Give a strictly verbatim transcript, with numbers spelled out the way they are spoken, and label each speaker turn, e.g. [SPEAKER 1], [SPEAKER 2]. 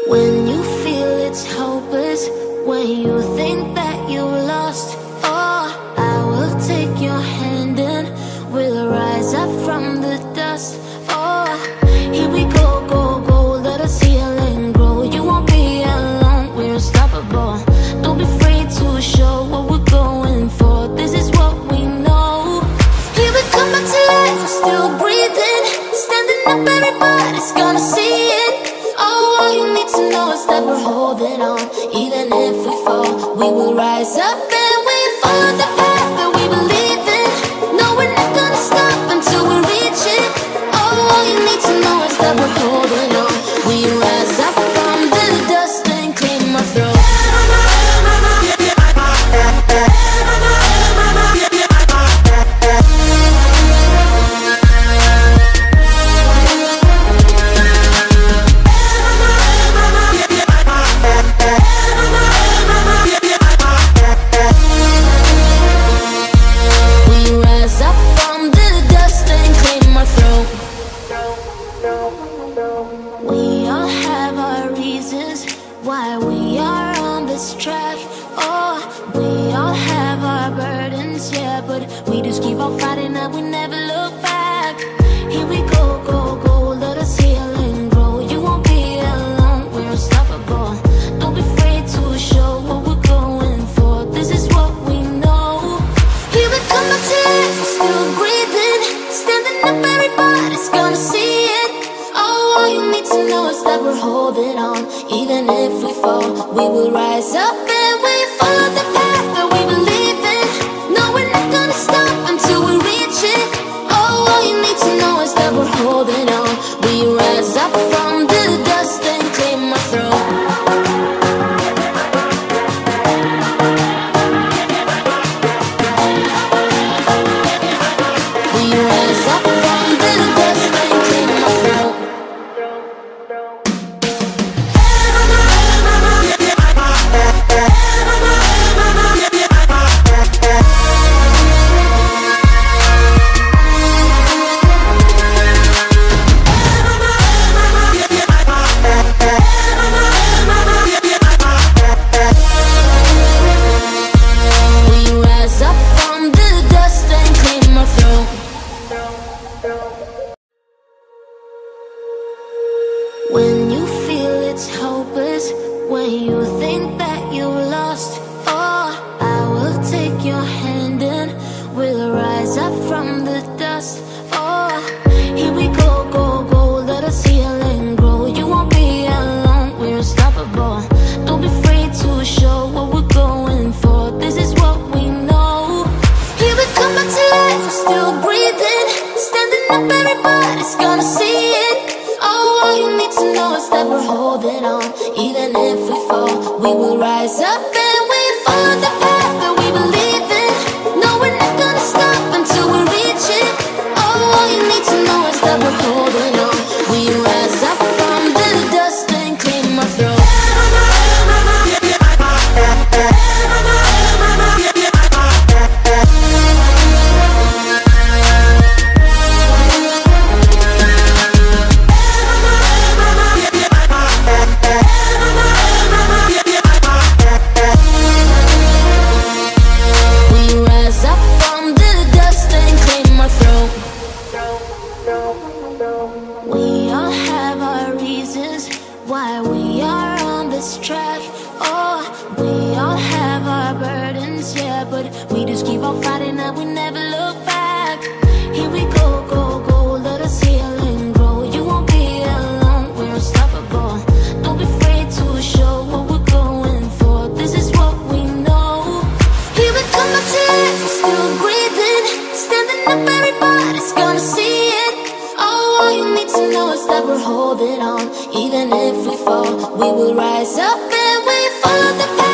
[SPEAKER 1] When you feel it's hopeless, when you think that you lost, oh, I will take your hand and we'll rise up from the dust. Oh, here we go, go, go, let us heal and grow. You won't be alone, we're unstoppable. Don't be afraid to show what we're going for. This is what we know. Here we come back to life, we're still breathing. Standing up, everybody's gonna see it. Oh, all you need to know is that we're holding on. Even if we fall, we will rise up and we follow the path that we believe in. No, we're not gonna stop until we reach it. Oh, all you need to know is that we're holding on. We rise up from the dust and clean my throat. We all have our reasons why we are on this track. Oh, we all have our burdens, yeah, but we just keep on fighting and we never look back. Here we go, go, go, let us heal and grow. You won't be alone, we're unstoppable. Don't be afraid to show what we're going for. This is what we know. Here we come back to life, we're still breathing. Standing up, everybody's gonna see it. All you need to know is that we're holding on. Even if we fall, we will rise up and we follow the path that we believe in. No, we're not gonna stop until we reach it. Oh, all you need to know is that we're holding on. We rise up from the dust and clear my throat. We rise up from the dust and clear my throat. When you feel it's hopeless, when you think that you lost, oh, I will take your hand and we'll rise up from the dust. Oh, here we go, go, go, let us heal and grow. You won't be alone, we're unstoppable. Don't be afraid to show what we're going for. This is what we know. Here we come back to life, we're still breathing. Standing up, everybody's gonna see it. Oh, all you need to know is that we're holding on. Even if we fall, we will rise up and we follow the path that we believe in. No, we're not gonna stop until we reach it. Oh, all you need to know is that we're holding on. We rise up from the dust and clear my throat. We all have our reasons why we are on this track. Oh, we all have our burdens, yeah, but we just keep on fighting and we never look back. Here we go, go, go, let us heal and grow. You won't be alone, we're unstoppable. Don't be afraid to show what we're going for. This is what we know. Here we come back to life, we're still breathing. Standing up, everybody's gonna see it. All you need to know is that we're holding on. Even if we fall, we will rise up and we follow the path.